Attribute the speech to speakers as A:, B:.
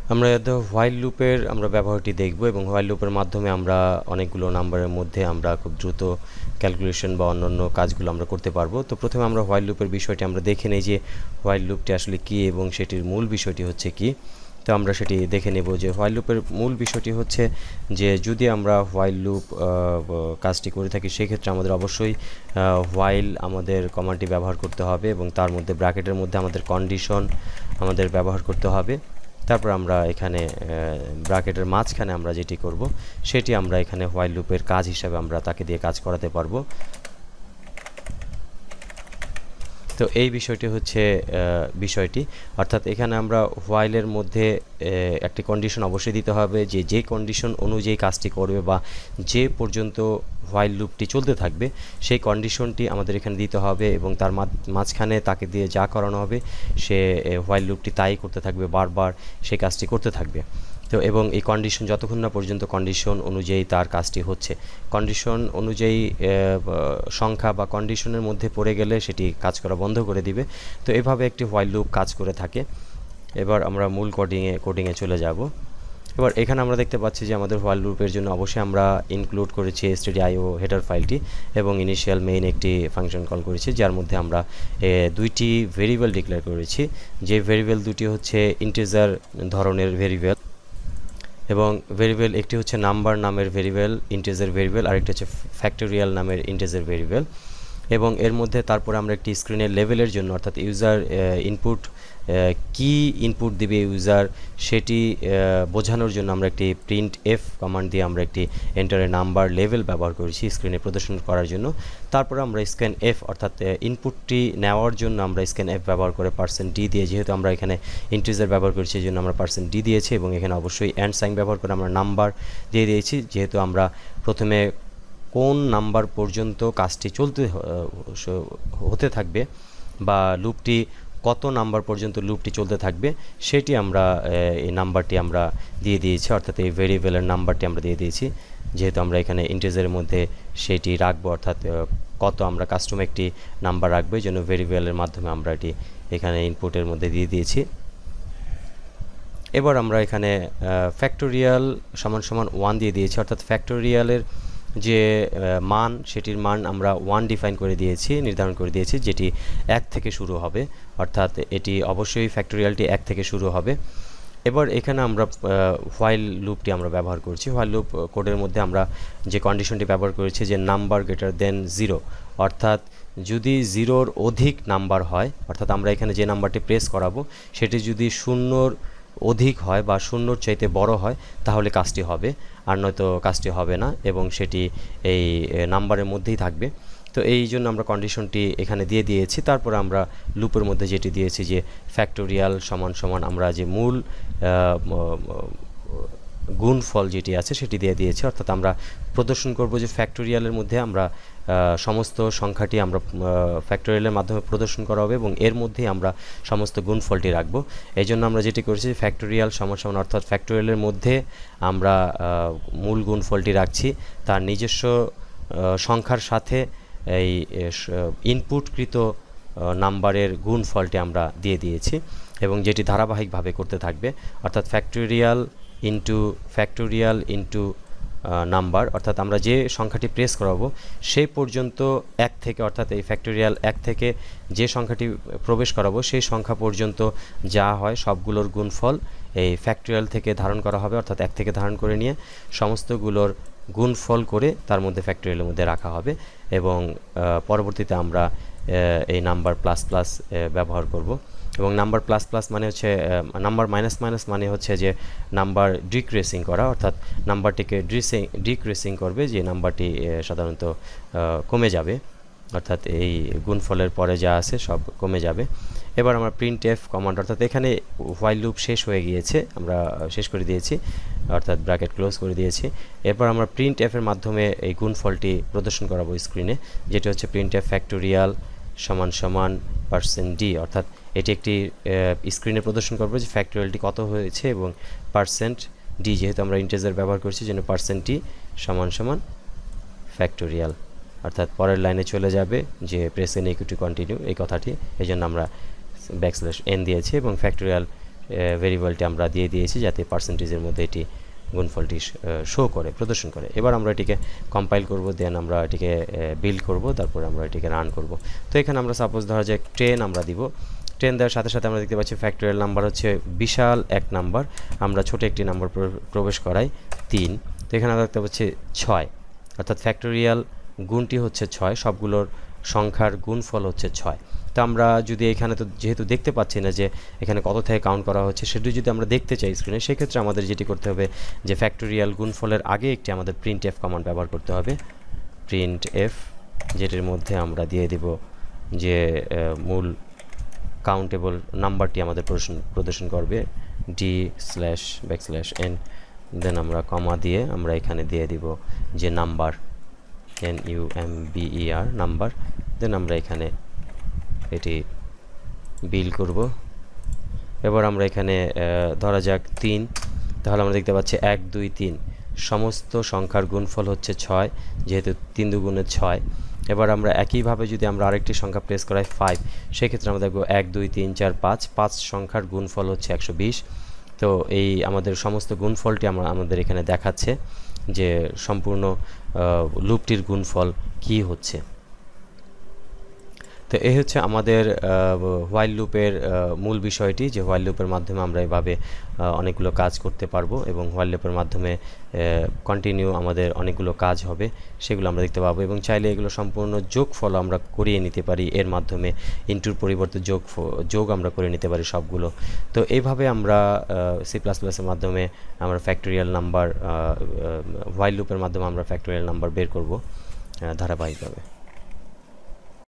A: আমরা হোয়াইল লুপের আমরা ব্যবহারটি দেখব এবং হোয়াইল লুপের মাধ্যমে আমরা অনেকগুলো নাম্বারের মধ্যে আমরা খুব দ্রুত ক্যালকুলেশন বা অন্যান্য কাজগুলো আমরা করতে পারবো। তো প্রথমে আমরা হোয়াইল লুপের বিষয়টি আমরা দেখে নেই যে হোয়াইল লুপটি আসলে কী এবং সেটির মূল বিষয়টি হচ্ছে কি। তো আমরা সেটি দেখে নেব যে হোয়াইল লুপের মূল বিষয়টি হচ্ছে যে যদি আমরা হোয়াইল লুপ কাজটি করে থাকি সেক্ষেত্রে আমাদের অবশ্যই হোয়াইল আমাদের কমান্ডটি ব্যবহার করতে হবে এবং তার মধ্যে ব্র্যাকেটের মধ্যে আমাদের কন্ডিশন আমাদের ব্যবহার করতে হবে। তারপর আমরা এখানে ব্র্যাকেটের মাঝখানে আমরা যেটি করব সেটি আমরা এখানে হোয়াইল লুপের কাজ হিসাবে আমরা তাকে দিয়ে কাজ করাতে পারবো। তো এই বিষয়টি হচ্ছে বিষয়টি, অর্থাৎ এখানে আমরা হোয়াইলের মধ্যে একটি কন্ডিশন অবশ্যই দিতে হবে যে যে কন্ডিশন অনুযায়ী কাজটি করবে বা যে পর্যন্ত হোয়াইল লুপটি চলতে থাকবে সেই কন্ডিশনটি আমাদের এখানে দিতে হবে এবং তার মাঝখানে তাকে দিয়ে যা করানো হবে সে হোয়াইল লুপটি তাই করতে থাকবে, বারবার সেই কাজটি করতে থাকবে। তো এবং এই কন্ডিশন যতক্ষণ না পর্যন্ত কন্ডিশন অনুযায়ী তার কাজটি হচ্ছে, কন্ডিশন অনুযায়ী সংখ্যা বা কন্ডিশনের মধ্যে পড়ে গেলে সেটি কাজ করা বন্ধ করে দিবে। তো এভাবে একটি হোয়াইল লুপ কাজ করে থাকে। এবার আমরা মূল কোডিংয়ে চলে যাব। এবার এখানে আমরা দেখতে পাচ্ছি যে আমাদের হোয়াইল লুপের জন্য অবশ্যই আমরা ইনক্লুড করেছি stdio হেডার ফাইলটি এবং ইনিশিয়াল মেইন একটি ফাংশন কল করেছি যার মধ্যে আমরা দুইটি ভেরিয়েবল ডিক্লেয়ার করেছি। যে ভেরিয়েবল দুটি হচ্ছে ইন্টিজার ধরনের ভেরিয়েবল এবং ভেরিয়েবল একটি হচ্ছে নাম্বার নামের ভেরিয়েবল ইন্টিজার ভেরিয়েবল, আরেকটি হচ্ছে ফ্যাক্টোরিয়াল নামের ইন্টিজার ভেরিয়েবল। এবং এর মধ্যে তারপরে আমরা একটি স্ক্রিনের লেভেলের জন্য অর্থাৎ ইউজার ইনপুট কি ইনপুট দিবে ইউজার সেটি বোঝানোর জন্য আমরা একটি প্রিন্ট এফ কমান্ড দিয়ে আমরা একটি এন্টারের নাম্বার লেভেল ব্যবহার করেছি স্ক্রিনে প্রদর্শন করার জন্য। তারপরে আমরা স্ক্যান এফ অর্থাৎ ইনপুটটি নেওয়ার জন্য আমরা স্ক্যান এফ ব্যবহার করে %d দিয়ে, যেহেতু আমরা এখানে ইন্টিজার ব্যবহার করেছি এই জন্য আমরা %d দিয়েছি এবং এখানে অবশ্যই অ্যান্ড সাইন ব্যবহার করে আমরা নাম্বার দিয়ে দিয়েছি, যেহেতু আমরা প্রথমে কোন নাম্বার পর্যন্ত কাজটি চলতে হতে থাকবে বা লুপটি কত নাম্বার পর্যন্ত লুপটি চলতে থাকবে সেটি আমরা এই নাম্বারটি আমরা দিয়ে দিয়েছি, অর্থাৎ এই ভেরিয়েবলের নাম্বারটি আমরা দিয়ে দিয়েছি, যেহেতু আমরা এখানে ইন্টিজারের মধ্যে সেটি রাখবো অর্থাৎ কত আমরা কাস্টম একটি নাম্বার রাখবো, এই জন্য ভেরিয়েবলের মাধ্যমে আমরা এটি এখানে ইনপুটের মধ্যে দিয়ে দিয়েছি। এবার আমরা এখানে ফ্যাক্টোরিয়াল সমান সমান 1 দিয়ে দিয়েছি, অর্থাৎ ফ্যাক্টোরিয়ালের যে মান সেটির মান আমরা 1 ডিফাইন করে দিয়েছি, নির্ধারণ করে দিয়েছি, যেটি 1 থেকে শুরু হবে, অর্থাৎ এটি অবশ্যই ফ্যাক্টোরিয়ালটি 1 থেকে শুরু হবে। এবার এখানে আমরা হোয়াইল লুপটি আমরা ব্যবহার করছি। হোয়াইল লুপ কোডের মধ্যে আমরা যে কন্ডিশনটি ব্যবহার করেছি যে নাম্বার গ্রেটার দেন 0, অর্থাৎ যদি 0-র অধিক নাম্বার হয়, অর্থাৎ আমরা এখানে যে নাম্বারটি প্রেস করাবো সেটি যদি 0-র অধিক হয় বা 0-র চাইতে বড় হয় তাহলে কাজটি হবে, আর নয়তো কাজটি হবে না এবং সেটি এই নাম্বারের মধ্যেই থাকবে। তো এই জন্য আমরা কন্ডিশনটি এখানে দিয়ে দিয়েছি। তারপর আমরা লুপের মধ্যে যেটি দিয়েছি যে ফ্যাক্টোরিয়াল সমান সমান আমরা যে মূল গুণফল যেটি আছে সেটি দিয়ে দিয়েছি, অর্থাৎ আমরা প্রদর্শন করব যে ফ্যাক্টোরিয়ালের মধ্যে আমরা সমস্ত সংখ্যাটি আমরা ফ্যাক্টোরিয়ালের মাধ্যমে প্রদর্শন করা হবে এবং এর মধ্যেই আমরা সমস্ত গুণফলটি রাখব। এই জন্য আমরা যেটি করেছি ফ্যাক্টোরিয়াল সমান সমান অর্থাৎ ফ্যাক্টোরিয়ালের মধ্যে আমরা মূল গুণফলটি রাখছি তার নিজস্ব সংখ্যার সাথে এই ইনপুটকৃত নাম্বারের গুণফলটি আমরা দিয়ে দিয়েছি এবং যেটি ধারাবাহিকভাবে করতে থাকবে, অর্থাৎ ফ্যাক্টোরিয়াল ইন্টু নাম্বার, অর্থাৎ আমরা যে সংখ্যাটি প্রেস করাবো সেই পর্যন্ত 1 থেকে, অর্থাৎ এই ফ্যাক্টোরিয়াল 1 থেকে যে সংখ্যাটি প্রবেশ করাবো সেই সংখ্যা পর্যন্ত যা হয় সবগুলোর গুণফল এই ফ্যাক্টোরিয়াল থেকে ধারণ করা হবে, অর্থাৎ 1 থেকে ধারণ করে নিয়ে সমস্তগুলোর গুণফল করে তার মধ্যে ফ্যাক্টোরিয়ালের মধ্যে রাখা হবে এবং পরবর্তীতে আমরা এই নাম্বার প্লাস প্লাস ব্যবহার করব। এবং নাম্বার প্লাস প্লাস মানে হচ্ছে নাম্বার মাইনাস মাইনাস মানে হচ্ছে যে নাম্বার ডিক্রিসিং করা, অর্থাৎ নাম্বারটিকে ডিক্রিসিং করবে, যে নাম্বারটি সাধারণত কমে যাবে, অর্থাৎ এই গুণফলের পরে যা আছে সব কমে যাবে। এবার আমরা প্রিন্ট এফ কমান্ড, অর্থাৎ এখানে হোয়াইল লুপ শেষ হয়ে গিয়েছে, আমরা শেষ করে দিয়েছি, অর্থাৎ ব্র্যাকেট ক্লোজ করে দিয়েছি। এরপর আমরা প্রিন্ট এফের মাধ্যমে এই গুণফলটি প্রদর্শন করাবো স্ক্রিনে, যেটি হচ্ছে প্রিন্ট এফ ফ্যাক্টোরিয়াল সমান সমান %d, অর্থাৎ এটি একটি স্ক্রিনে প্রদর্শন করবো যে ফ্যাক্টোরিয়ালটি কত হয়েছে এবং %d, যেহেতু আমরা ইন্টিজার ব্যবহার করছি জন্য %d সমান সমান ফ্যাক্টোরিয়াল, অর্থাৎ পরের লাইনে চলে যাবে যে press N equal to continue এই কথাটি, এই জন্য আমরা \n দিয়েছি এবং ফ্যাক্টোরিয়াল ভেরিয়েবলটি আমরা দিয়ে দিয়েছি যাতে পার্সেন্টেজের মধ্যে এটি গুণফলটি শো করে প্রদর্শন করে। এবার আমরা এটিকে কম্পাইল করব, দেন আমরা এটিকে বিল্ড করব, তারপর আমরা এটিকে রান করব। তো এখানে আমরা সাপোজ ধরা যায় 10 আমরা দিব। 10 দেওয়ার সাথে সাথে আমরা দেখতে পাচ্ছি ফ্যাক্টোরিয়াল নাম্বার হচ্ছে বিশাল এক নাম্বার, আমরা ছোট একটি নাম্বার প্রবেশ করাই 3। তো এখানে আমরা দেখতে পাচ্ছি 6, অর্থাৎ ফ্যাক্টোরিয়াল গুণটি হচ্ছে 6, সবগুলোর সংখ্যার গুণফল হচ্ছে 6। তো আমরা যদি এখানে তো যেহেতু দেখতে পাচ্ছি না যে এখানে কত থেকে কাউন্ট করা হচ্ছে, সেটি যদি আমরা দেখতে চাই স্ক্রিনে, সেক্ষেত্রে আমাদের যেটি করতে হবে যে ফ্যাক্টোরিয়াল গুণফলের আগে একটি আমাদের printf কমান্ড ব্যবহার করতে হবে। printf, যেটির মধ্যে আমরা দিয়ে দেব যে মূল কাউন্টেবল নাম্বারটি আমাদের প্রদর্শন করবে d/n, দেন আমরা কমা দিয়ে আমরা এখানে দিয়ে দিব যে নাম্বার number নাম্বার, দেন আমরা এখানে এটি বিল করব। এবার আমরা এখানে ধরা যাক 3, তাহলে আমরা দেখতে পাচ্ছি 1 2 3 সমস্ত সংখ্যার গুণফল হচ্ছে 6, যেহেতু 3 দুগুণে 6। এবার আমরা একইভাবে যদি আমরা আরেকটি সংখ্যা প্লেস করাই 5, সেক্ষেত্রে আমরা দেখব 1 2 3 4 5 সংখ্যার গুণফল হচ্ছে 120। তো এই আমাদের সমস্ত গুণফলটি আমাদের এখানে দেখাচ্ছে যে সম্পূর্ণ লুপটির গুণফল কি হচ্ছে। তো এই হচ্ছে আমাদের হোয়াইল লুপের মূল বিষয়টি, যে হোয়াইল লুপের মাধ্যমে আমরা এভাবে অনেকগুলো কাজ করতে পারবো এবং হোয়াইল লুপের মাধ্যমে কন্টিনিউ আমাদের অনেকগুলো কাজ হবে, সেগুলো আমরা দেখতে পাবো। এবং চাইলে এগুলো সম্পূর্ণ যোগফল আমরা করিয়ে নিতে পারি এর মাধ্যমে, ইনটুর পরিবর্তে যোগ আমরা করে নিতে পারি সবগুলো। তো এইভাবে আমরা C++-এর মাধ্যমে আমরা ফ্যাক্টোরিয়াল নাম্বার, হোয়াইল লুপের মাধ্যমে আমরা ফ্যাক্টোরিয়াল নাম্বার বের করব ধারাবাহিকভাবে।